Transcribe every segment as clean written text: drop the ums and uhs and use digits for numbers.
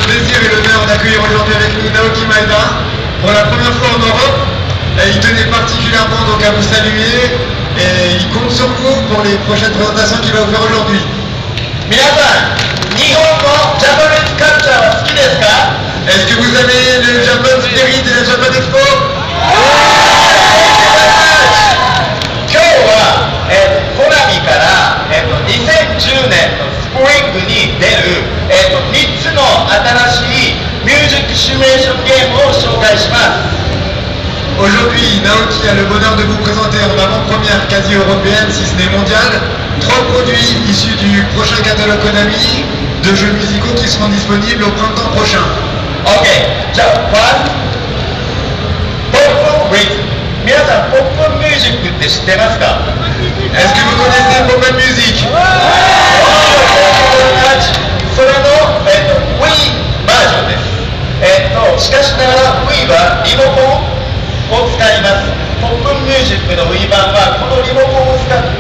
plaisir et l'honneur d'accueillir aujourd'hui avec nous Naoki Maeda pour la première fois en Europe. Et il tenait particulièrement donc à vous saluer et il compte sur vous pour les prochaines présentations qu'il va vous faire aujourd'hui. 皆さん、日本のジャパニーズカルチャーは好きですか？ Est-ce que vous avez le Japan Spirit et le Japan Expo? 今日は、コナミから、2010年のスプリングに出る、3つの新しいミュージックシミュレーションゲームを紹介します。 Aujourd'hui, Naoki a le bonheur de vous présenter en avant-première quasi européenne, si ce n'est mondiale, 3 produits issus du prochain catalogue Konami de jeux musicaux qui seront disponibles au printemps prochain. OK、じゃあ、まず、ポップリズム。皆さん、ポップミュージックって知ってますか？ Est-ce que vous connaissez Pop Music? それの、Wii バージョンです。しかしながら Wii はリモコンを使います。ポップミュージックの Wii 版はこのリモコンを使って、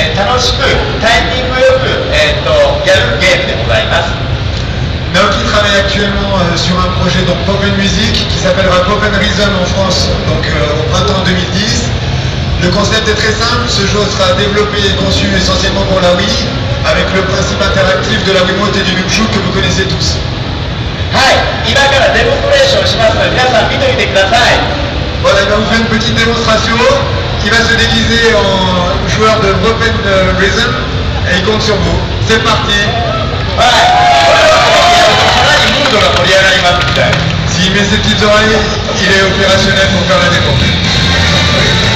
楽しくタイミングよく、やるゲームでございます。 Naoki travaille actuellement sur un projet donc Pop Music qui s'appellera Pop Rhythm en France donc au printemps 2010. Le concept est très simple, ce jeu sera développé et conçu essentiellement pour la Wii avec le principe interactif de la Wiimote et du Nunchuk que vous connaissez tous. はい、今からデモンストレーションしますので皆さん見てみてください。 Voilà, il va vous faire une petite démonstration. Il va se déguiser en joueur de Pop Rhythm et il compte sur vous. C'est parti. はい、かなりムードが盛り上がりますみたい。 S'il met ses petites oreilles, il est opérationnel pour faire la démo.